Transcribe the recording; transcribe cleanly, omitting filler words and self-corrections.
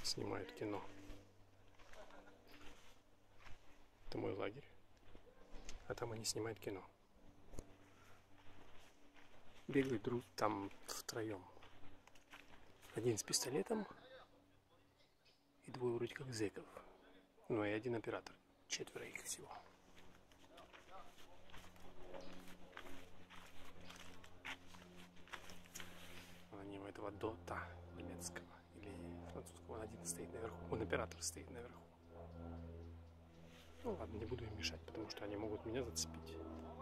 Снимают кино. Это мой лагерь. А там они снимают кино. Бегают друг там втроем. Один с пистолетом и двое вроде как зэков. Ну и один оператор. 4 их всего. Они у этого дота немецкого или французского. Он один стоит наверху. Он оператор стоит наверху. Ну ладно, не буду им мешать, потому что они могут меня зацепить.